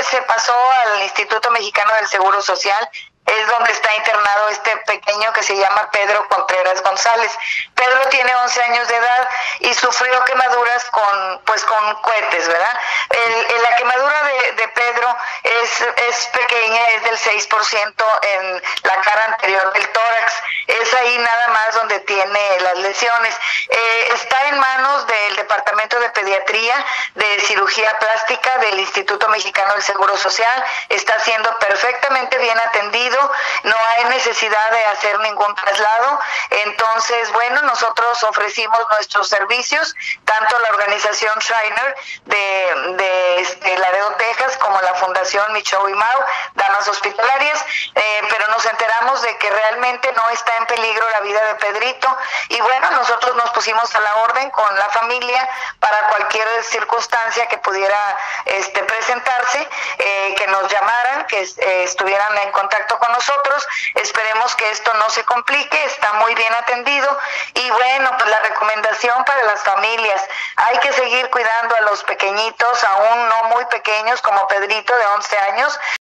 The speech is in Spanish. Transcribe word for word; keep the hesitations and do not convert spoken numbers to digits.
se pasó al Instituto Mexicano del Seguro Social. Es donde está internado este pequeño que se llama Pedro Contreras González. Pedro tiene once años de edad y sufrió quemaduras con pues con cohetes, ¿verdad? El, el, la quemadura de, de Pedro es, es pequeña, es del seis por ciento en la cara anterior del tórax. Es ahí nada más donde tiene las lesiones. Eh, está en manos del Departamento de Pediatría de Cirugía Plástica del Instituto Mexicano del Seguro Social. Está siendo perfectamente bien atendido. No hay necesidad de hacer ningún traslado. Entonces, bueno, nosotros ofrecimos nuestros servicios, tanto la organización Shiner de, de este, Laredo, Texas, como la Fundación Michoacán y Mau, Damas Hospitalarias, eh, pero nos enteramos de que realmente no está en peligro la vida de Pedrito, y bueno, nosotros nos pusimos a la orden con la familia para cualquier circunstancia que pudiera este, presentarse, eh, que nos llamaran, que eh, estuvieran en contacto con nosotros. Esperemos que esto no se complique, está muy bien atendido, y bueno, pues la recomendación para las familias: hay que seguir cuidando a los pequeñitos, aún no muy pequeños como Pedrito de once años.